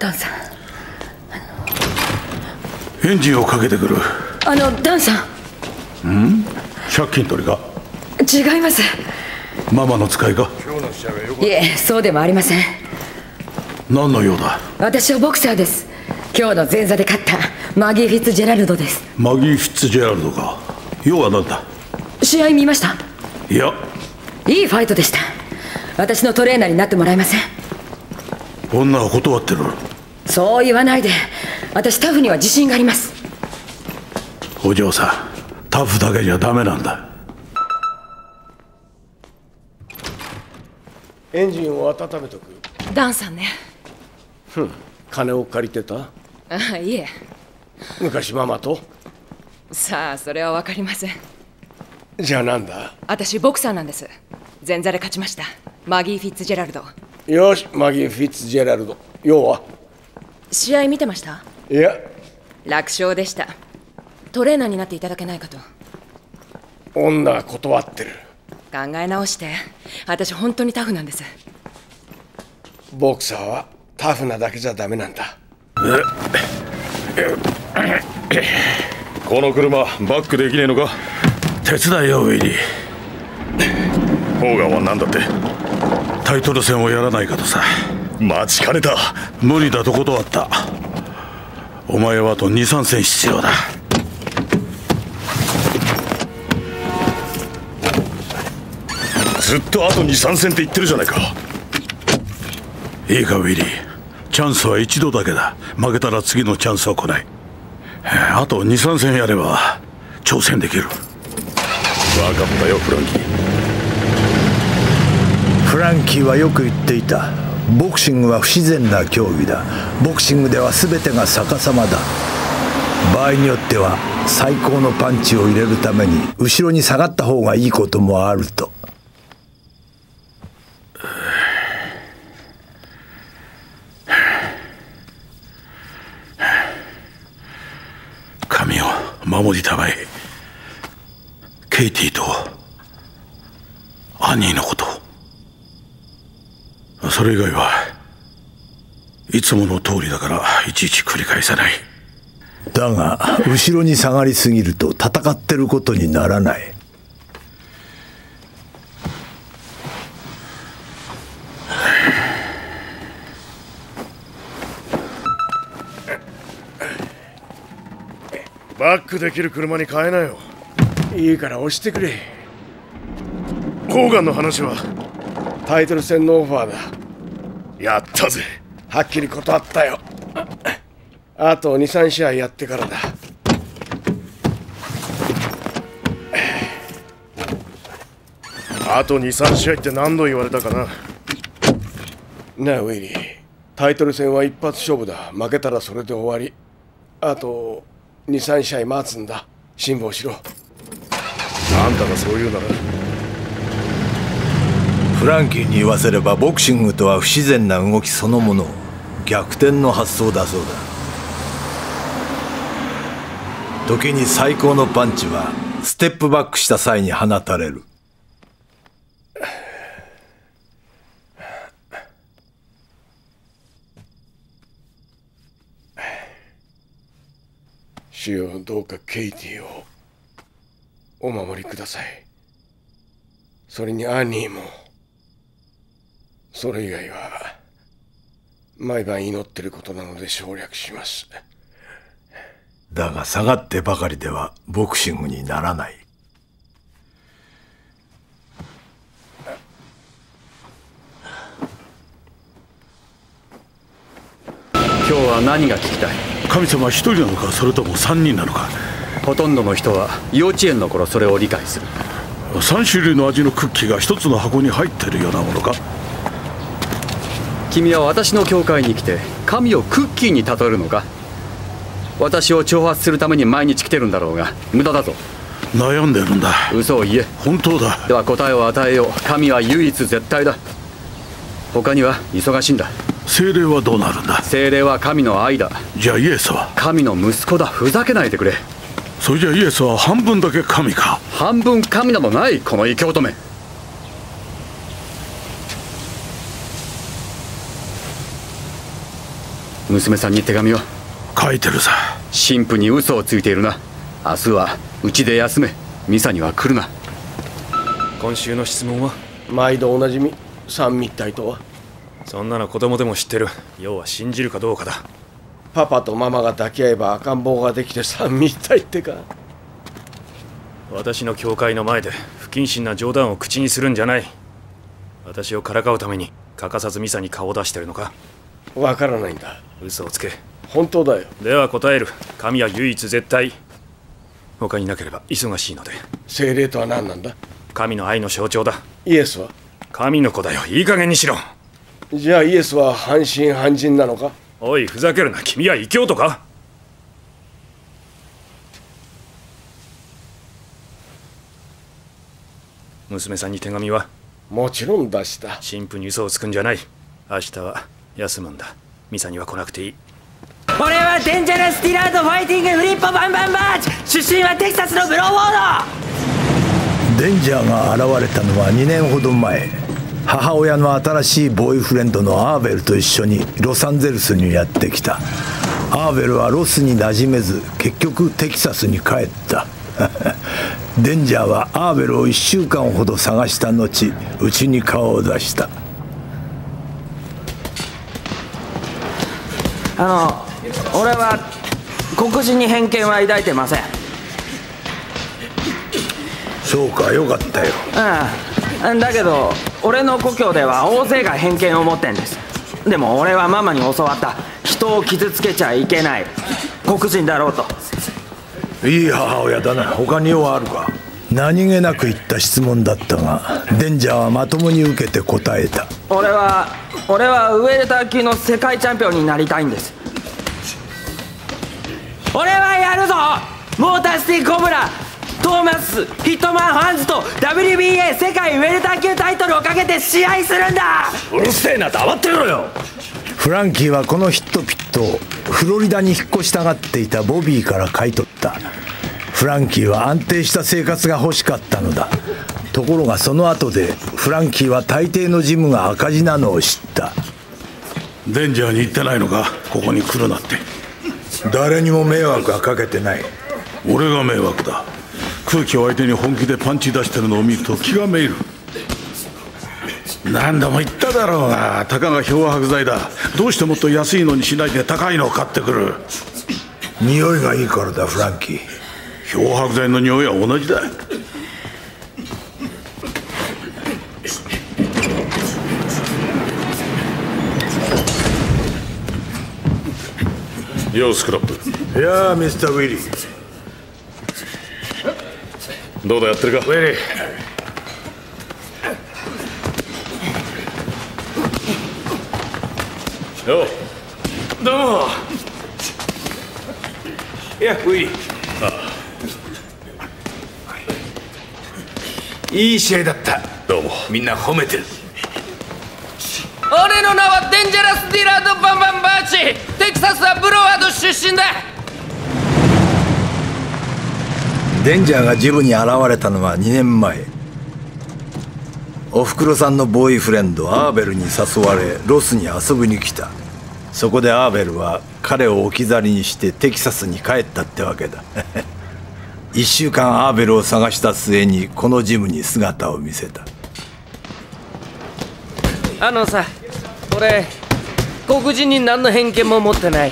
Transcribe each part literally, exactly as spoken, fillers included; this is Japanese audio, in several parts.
ダンさん。エンジンをかけてくる。 あのダンさん。ん？借金取りか？ 違います。 ママの使いか？ いえ、そうでもありません。 何の用だ？ 私はボクサーです。今日の前座で勝ったマギー・フィッツジェラルドです。 マギー・フィッツジェラルドか。用は何だ？ 試合見ました？ いや。 いいファイトでした。私のトレーナーになってもらえません？ 女は断ってる。 そう言わないで。私タフには自信があります。 お嬢さん、タフだけじゃダメなんだ。 エンジンを温めとく。 ダンさんね。 ふん、金を借りてた？ ああ、いえ。 昔ママと？ さあ、それは分かりません。 じゃあなんだ？ 私ボクサーなんです。前座で勝ちました。マギー・フィッツジェラルド。 よし、マギー・フィッツジェラルド。要は？ 試合見てました？ いや。 楽勝でした。トレーナーになっていただけないかと。 女は断ってる。 考え直して。私本当にタフなんです。 ボクサーはタフなだけじゃダメなんだ。 この車バックできねえのか？ 手伝いよ、ウィリー。 ホーガンは何だって？ タイトル戦をやらないかとさ。 待ちかねた。 無理だと断った。お前はあとに、さん戦必要だ。 ずっとあとに、さん戦って言ってるじゃないか。 いいか、ウィリー。チャンスは一度だけだ。負けたら次のチャンスは来ない。あとに、さん戦やれば挑戦できる。 分かったよ、フランキー。 フランキーはよく言っていた。ボクシングは不自然な競技だ。ボクシングでは全てが逆さまだ。場合によっては最高のパンチを入れるために後ろに下がった方がいいこともあると。 神を守りたまえ。ケイティとアニーのこと。それ以外はいつもの通りだからいちいち繰り返さない。 だが後ろに下がりすぎると戦ってることにならない。 バックできる車に変えなよ。 いいから押してくれ。 ホーガンの話は？ タイトル戦のオファーだ。 やったぜ。 はっきり断ったよ。あとに、さん試合やってからだ。 あとに、さん試合って何度言われたかな。 なあウィリー、タイトル戦は一発勝負だ。負けたらそれで終わり。あとに、さん試合待つんだ。辛抱しろ。 あんたがそう言うなら。 フランキーに言わせればボクシングとは不自然な動きそのもの。逆転の発想だそうだ。時に最高のパンチはステップバックした際に放たれる。 主よ、どうかケイティをお守りください。それにアニーも。それ以外は毎晩祈ってることなので省略します。 だが下がってばかりではボクシングにならない。 今日は何が聞きたい？ 神様は一人なのか、それとも三人なのか。 ほとんどの人は幼稚園の頃それを理解する。 三種類の味のクッキーが一つの箱に入ってるようなものか。 君は私の教会に来て神をクッキーに例えるのか？私を挑発するために毎日来てるんだろうが無駄だぞ。 悩んでるんだ。 嘘を言え。 本当だ。 では答えを与えよう。神は唯一絶対だ。他には忙しいんだ。 精霊はどうなるんだ？ 精霊は神の愛だ。 じゃあイエスは？ 神の息子だ。ふざけないでくれ。 それじゃイエスは半分だけ神か？ 半分神などない、この異教徒め。 娘さんに手紙を。 書いてるさ。 神父に嘘をついているな。明日はうちで休め。ミサには来るな。 今週の質問は？ 毎度おなじみ三密体とは。 そんなの子供でも知ってる。要は信じるかどうかだ。 パパとママが抱き合えば赤ん坊ができて三密体ってか。 私の教会の前で不謹慎な冗談を口にするんじゃない。私をからかうために欠かさずミサに顔を出してるのか？ わからないんだ。 嘘をつけ。 本当だよ。 では答える。神は唯一絶対。他になければ忙しいので。 精霊とは何なんだ？ 神の愛の象徴だ。 イエスは？ 神の子だよ。いい加減にしろ。 じゃあイエスは半信半人なのか？ おい、ふざけるな。君は異教徒か？娘さんに手紙は？ もちろん出した。 神父に嘘をつくんじゃない。明日は休むんだ。ミサには来なくていい。 俺はデンジャラスティラードファイティングフリッポバンバンバーチ。出身はテキサスのブローフォード。 デンジャーが現れたのはにねんほど前。母親の新しいボーイフレンドのアーベルと一緒にロサンゼルスにやってきた。アーベルはロスに馴染めず結局テキサスに帰ったデンジャーはアーベルをいっしゅうかんほど探した後うちに顔を出した。 あの俺は黒人に偏見は抱いてません。 そうか、よかったよ。 うん、だけど俺の故郷では大勢が偏見を持ってんです。でも俺はママに教わった。人を傷つけちゃいけない。黒人だろうと。 いい母親だな。他に用はあるか？何気なく言った質問だったがデンジャーはまともに受けて答えた。 俺は俺はウェルター級の世界チャンピオンになりたいんです。俺はやるぞ。モーターシティコブラトーマスヒットマンハンズと ダブリュービーエー 世界ウェルター級タイトルをかけて試合するんだ。 うるせえな、黙ってろよ。 フランキーはこのヒットピットをフロリダに引っ越したがっていたボビーから買い取った。フランキーは安定した生活が欲しかったのだ。ところがその後でフランキーは大抵のジムが赤字なのを知った。 デンジャーに言ってないのか、ここに来るなって。 誰にも迷惑はかけてない。 俺が迷惑だ。空気を相手に本気でパンチ出してるのを見ると気がめいる。何度も言っただろうが、たかが漂白剤だ。どうしてもっと安いのにしないで高いのを買ってくる。 匂いがいいからだ、フランキー。 漂白剤の匂いは同じだ。 ようスクラップ。 いやーミスターウィリー。 どうだ、やってるか？ ウィリー。 よう。 どうも。いやウィリー。いい試合だった。 どうも。 みんな褒めてる。 俺の名はデンジャラス・ディラード・バンバンバーチ。テキサスはブロワード出身だ。 デンジャーがジムに現れたのはにねんまえ。おふくろさんのボーイフレンドアーベルに誘われロスに遊びに来た。そこでアーベルは彼を置き去りにしてテキサスに帰ったってわけだいっしゅうかんアーベルを探した末にこのジムに姿を見せた。 あのさ、俺黒人に何の偏見も持ってない。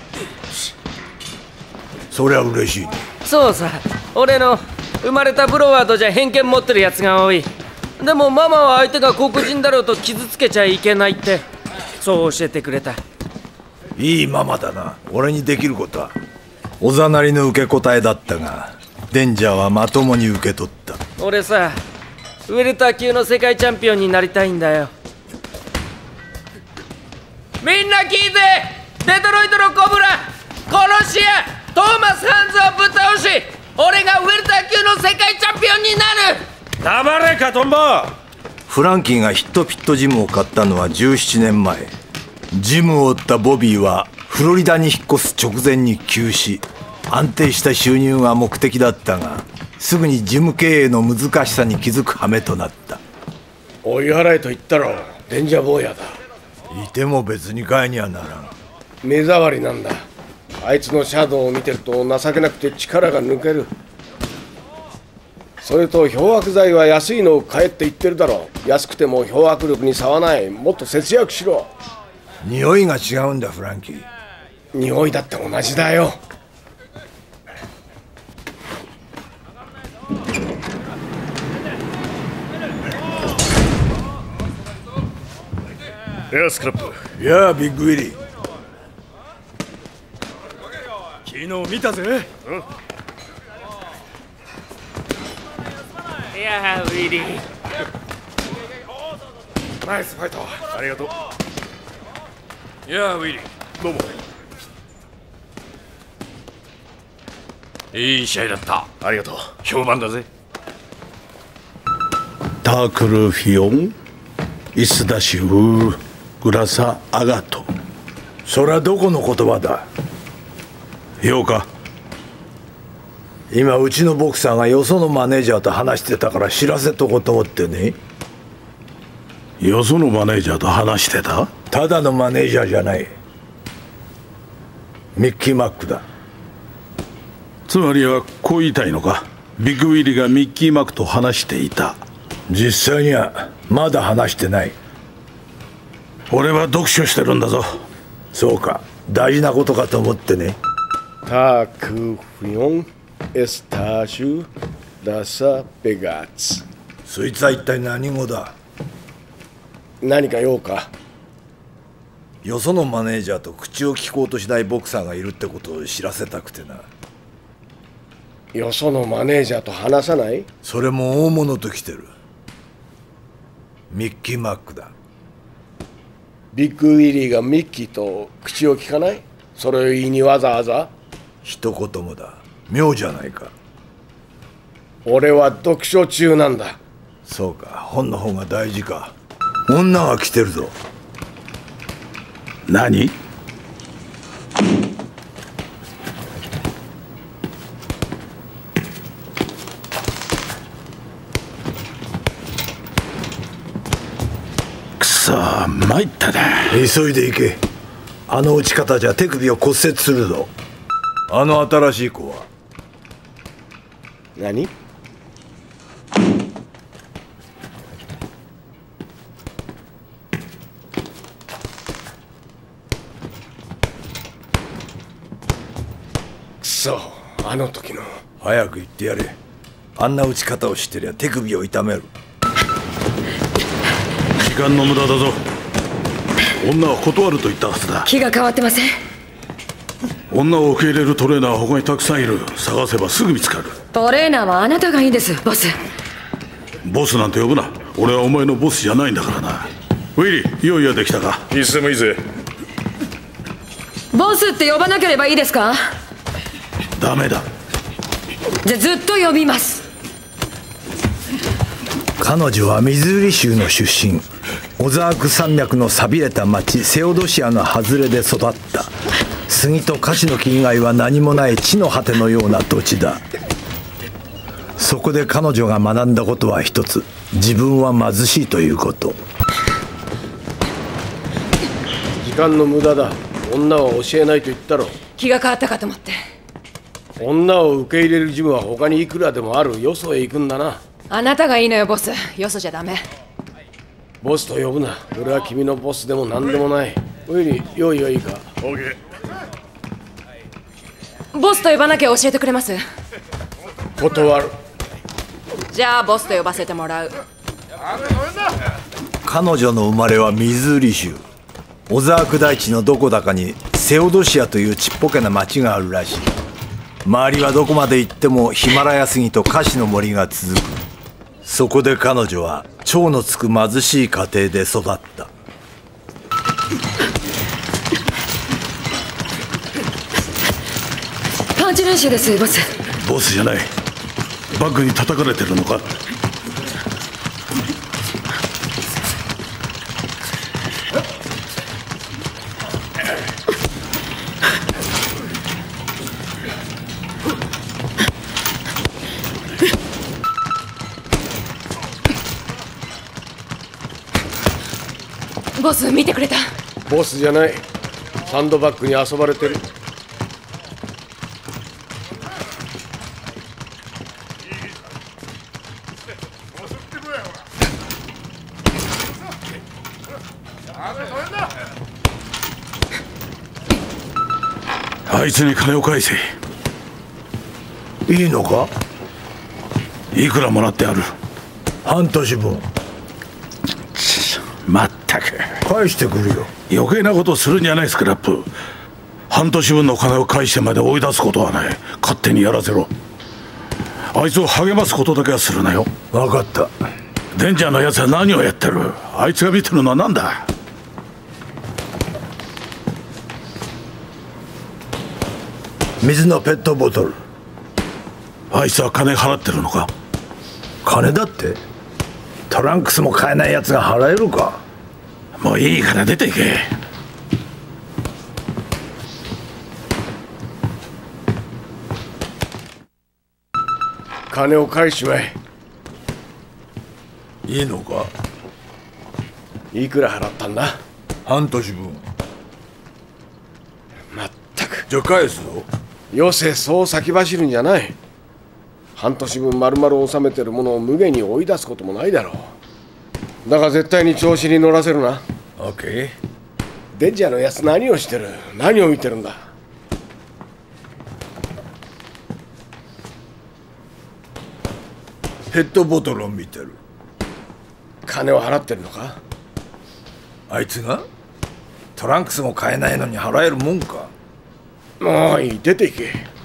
そりゃ嬉しい。 そうさ、俺の生まれたブロワードじゃ偏見持ってるやつが多い。でもママは相手が黒人だろうと傷つけちゃいけないってそう教えてくれた。 いいママだな。俺にできることはおざなりの受け答えだったがデンジャーはまともに受け取った。 俺さ、ウェルター級の世界チャンピオンになりたいんだよ。みんな聞いて。デトロイトのコブラ殺し屋トーマス・ハンズをぶっ倒し、俺がウェルター級の世界チャンピオンになる。 黙れかトンボ。 フランキーがヒットピットジムを買ったのはじゅうななねんまえ。ジムを追ったボビーはフロリダに引っ越す直前に急死。安定した収入が目的だったがすぐにジム経営の難しさに気づく羽目となった。 追い払えと言ったろ。デンジャーボーヤだ。 いても別に買いにはならん。 目障りなんだ。あいつのシャドウを見てると情けなくて力が抜ける。それと漂白剤は安いのを買えって言ってるだろう。安くても漂白力に差はない。もっと節約しろ。 匂いが違うんだフランキー。 匂いだって同じだよ。 いやスクラップ。 いやビッグウィリー。 昨日見たぜ。 うん。 いやーウィリー、 ナイスファイト。 ありがとう。 いやウィリー、 どうも。 いい試合だった。 ありがとう。 評判だぜ。 タークルフィオンイスダシウグラサアガト。 それはどこの言葉だ？ ようか。 今うちのボクサーがよそのマネージャーと話してたから知らせとこうと思ってね。 よそのマネージャーと話してた？ ただのマネージャーじゃない。ミッキー・マックだ。 つまりはこう言いたいのか。ビッグウィリーがミッキー・マックと話していた。 実際にはまだ話してない。 俺は読書してるんだぞ。 そうか、大事なことかと思ってね。 タークフィオンエスターシュラサベガッツ。 そいつは一体何語だ？ 何か用か？ よそのマネージャーと口を聞こうとしないボクサーがいるってことを知らせたくてな。 よそのマネージャーと話さない？ それも大物と来てる。ミッキー・マックだ。 ビッグウィリーがミッキーと口を聞かない？それを言いにわざわざ？ 一言もだ。妙じゃないか。 俺は読書中なんだ。 そうか、本の方が大事か。女が来てるぞ。 何？くそ、参ったな。 急いで行け。あの打ち方じゃ手首を骨折するぞ。あの新しい子は何？くそ、あの時の。 早く言ってやれ。あんな打ち方を知ってりゃ手首を痛める。 時間の無駄だぞ。女は断ると言ったはずだ。 気が変わってません。 女を受け入れるトレーナーは他にたくさんいる。探せばすぐ見つかる。 トレーナーはあなたがいいんです、ボス。 ボスなんて呼ぶな。俺はお前のボスじゃないんだからな。ウィリー、用意はできたか？ いつでもいいぜ。 ボスって呼ばなければいいですか？ ダメだ。 じゃあずっと呼びます。 彼女はミズーリ州の出身。オザーク山脈の寂れた町セオドシアの外れで育った。杉とカシの木以外は何もない地の果てのような土地だ。そこで彼女が学んだことは一つ。自分は貧しいということ。 時間の無駄だ。女は教えないと言ったろ。 気が変わったかと思って。 女を受け入れるジムは他にいくらでもある。よそへ行くんだな。 あなたがいいのよ、ボス。よそじゃダメ。 ボスと呼ぶな。俺は君のボスでも何でもない。ウィリー、用意はいいか？ オーケー。 ボスと呼ばなきゃ教えてくれます？ 断る。 じゃあボスと呼ばせてもらう。 彼女の生まれはミズーリ州。オザーク大地のどこだかにセオドシアというちっぽけな町があるらしい。周りはどこまで行ってもヒマラヤ杉とカシの森が続く。そこで彼女は超のつく貧しい家庭で育った。 パンチ練習です、ボス。 ボスじゃない。バッグに叩かれてるのか？ ボス見てくれた？ ボスじゃない。 サンドバッグに遊ばれてる。 あいつに金を返せ。 いいのか？ いくらもらってある？ 半年分。 まったく返してくるよ。 余計なことするんじゃないスクラップ。半年分の金を返してまで追い出すことはない。勝手にやらせろ。あいつを励ますことだけはするなよ。 分かった。 デンジャーのやつは何をやってる？あいつが見てるのは何だ？ 水のペットボトル。 あいつは金払ってるのか？ 金だって？トランクスも買えないやつが払えるか？ もういいから出ていけ。 金を返しまえ。 いいのか？ いくら払ったんだ？ 半年分。 まったく。 じゃあ返すぞ。 よせ、そう先走るんじゃない。半年分丸々収めてるものを無限に追い出すこともないだろう。だが絶対に調子に乗らせるな。 オッケー。 デンジャーのやつ何をしてる？何を見てるんだ？ ペットボトルを見てる。 金を払ってるのか？ あいつが？トランクスも買えないのに払えるもんか？ もういい、出ていけ。